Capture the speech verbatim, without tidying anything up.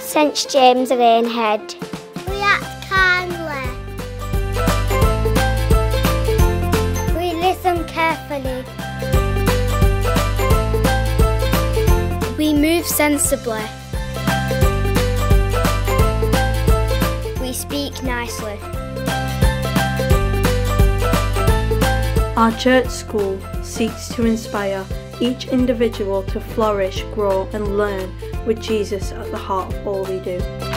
Saint James Lanehead. We act kindly. We listen carefully. We move sensibly. We speak nicely. Our church school seeks to inspire each individual to flourish, grow and learn with Jesus at the heart of all we do.